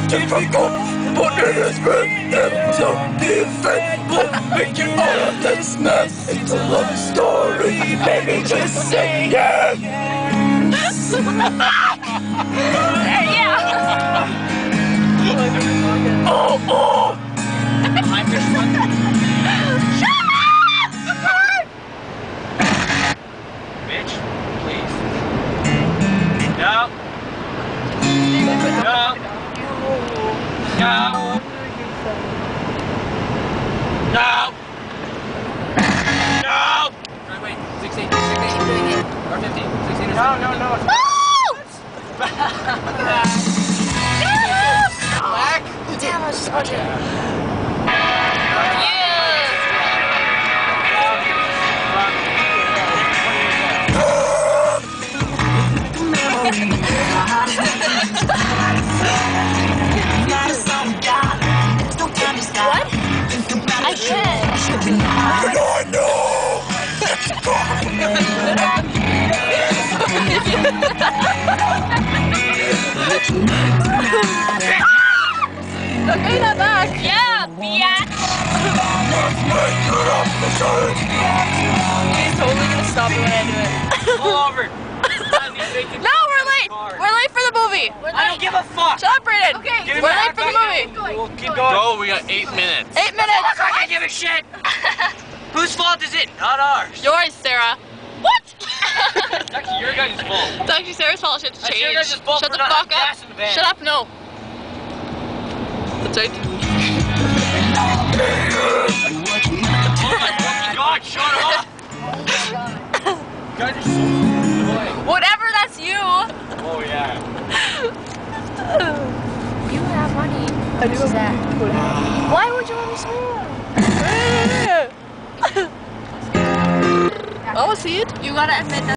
difficult, but it is written to defend. We'll make it all that's not. It's a love story, baby, just say yeah. Oh, oh. I'm just one. Shut up! Bitch, please. No. No. No. No. No. Right, wait. 16. 16 doing it. Or 15. 16 or no, no, no. Black? Damn, I was just watching. What? I should. I know. Okay, not back. Yeah, biatch. He's totally gonna stop me when I do it. Pull over. No, we're late. We're late for the movie. I don't give a fuck. Shut up, Brayden. Okay, we're late for the movie. We'll keep going. Go, we got 8 minutes. 8 minutes. I'm not gonna give a shit. Whose fault is it? Not ours. Yours, Sarah. What? It's actually your guys' fault. It's actually Sarah's fault. She had to change. Your guys' fault. Shut the fuck up. Shut up, no. That's right. Oh my fucking god, shut up! You guys are so annoying. Whatever, that's you. Oh yeah. You have money. I do have that. Why would you want me to smoke? Oh, see it? You gotta admit that.